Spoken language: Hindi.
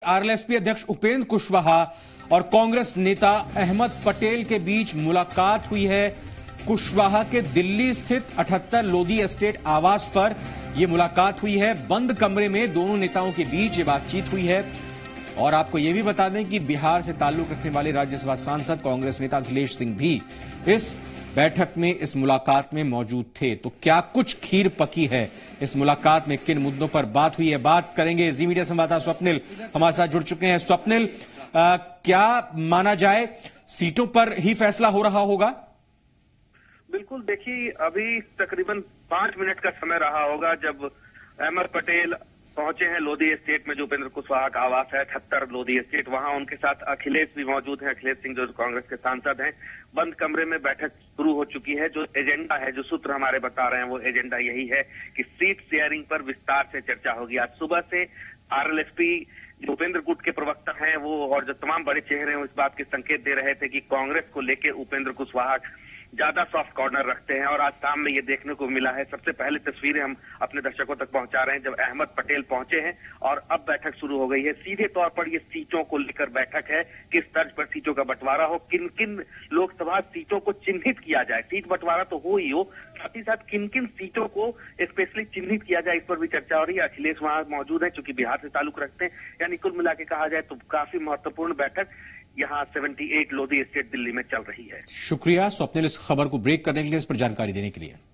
आरएलएसपी अध्यक्ष उपेंद्र कुशवाहा और कांग्रेस नेता अहमद पटेल के बीच मुलाकात हुई है। कुशवाहा के दिल्ली स्थित 78 लोधी एस्टेट आवास पर यह मुलाकात हुई है। बंद कमरे में दोनों नेताओं के बीच ये बातचीत हुई है। और आपको यह भी बता दें कि बिहार से ताल्लुक रखने वाले राज्यसभा सांसद कांग्रेस नेता अखिलेश सिंह भी इस बैठक में, इस मुलाकात में मौजूद थे। तो क्या कुछ खीर पकी है इस मुलाकात में, किन मुद्दों पर बात हुई है, बात करेंगे। जी मीडिया संवाददाता स्वप्निल हमारे साथ जुड़ चुके हैं। स्वप्निल, क्या माना जाए, सीटों पर ही फैसला हो रहा होगा? बिल्कुल, देखिए अभी तकरीबन 5 मिनट का समय रहा होगा जब अहमद पटेल पहुंचे हैं लोधी एस्टेट में, जो उपेंद्र कुशवाहा का आवास है 78 लोधी एस्टेट। वहां उनके साथ अखिलेश भी मौजूद हैं, अखिलेश सिंह जो कांग्रेस के सांसद हैं। बंद कमरे में बैठक शुरू हो चुकी है। जो एजेंडा है, जो सूत्र हमारे बता रहे हैं, वो एजेंडा यही है कि सीट शेयरिंग पर विस्तार से चर्चा होगी। आज सुबह से आरएलएसपी जो उपेंद्र गुट के प्रवक्ता हैं वो और जो तमाम बड़े चेहरे हैं, इस बात के संकेत दे रहे थे कि कांग्रेस को लेकर उपेंद्र कुशवाहा ज्यादा सॉफ्ट कॉर्नर रखते हैं। और आज शाम में ये देखने को मिला है। सबसे पहले तस्वीरें हम अपने दर्शकों तक पहुंचा रहे हैं जब अहमद पटेल पहुंचे हैं और अब बैठक शुरू हो गई है। सीधे तौर पर ये सीटों को लेकर बैठक है, किस तर्ज पर सीटों का बंटवारा हो, किन किन लोकसभा सीटों को चिन्हित किया जाए। सीट बंटवारा तो हो ही हो, साथ ही साथ किन किन सीटों को स्पेशली चिन्हित किया जाए, इस पर भी चर्चा हो रही है। अखिलेश वहां मौजूद है क्योंकि बिहार से ताल्लुक रखते हैं। यानी कुल मिला के कहा जाए तो काफी महत्वपूर्ण बैठक यहाँ 78 लोधी एस्टेट दिल्ली में चल रही है। शुक्रिया स्वप्निल, इस खबर को ब्रेक करने के लिए, इस पर जानकारी देने के लिए।